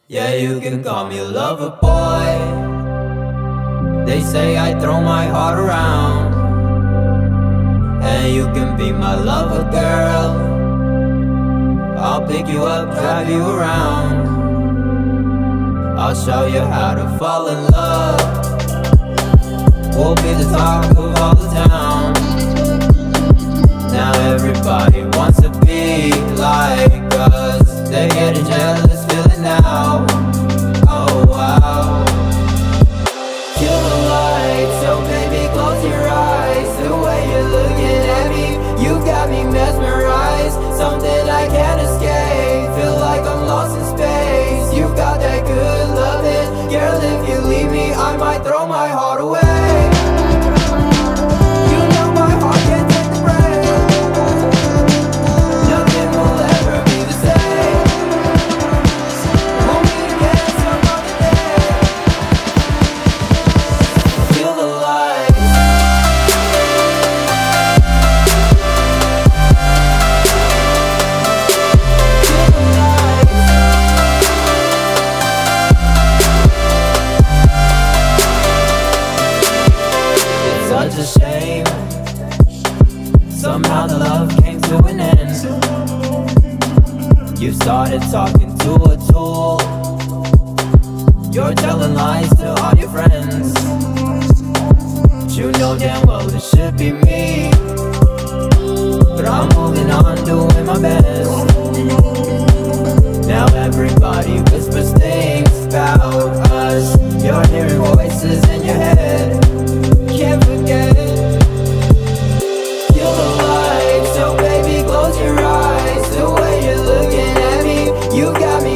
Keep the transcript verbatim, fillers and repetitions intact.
Yeah, you can call me lover boy. They say I throw my heart around, and you can be my lover girl. I'll pick you up, drive you around. I'll show you how to fall in love. We'll be the talk of all the town. Now everybody wants to be like us. They're getting jealous, feeling now. Oh wow. Kill the lights, so baby close your eyes. The way you're looking at me, you got me mesmerized. Something I can't escape, feel like I'm lost in space. You got that good loving, girl, if you leave me I might throw my heart away. Such a shame, somehow the love came to an end. You started talking to a tool. You're telling lies to all your friends, but you know damn well it should be me. But I'm moving on, doing my best. Now everybody whispers things about us. You're hearing voices in your head. Can't forget. Kill the lights, so baby close your eyes. The way you're looking at me, you got me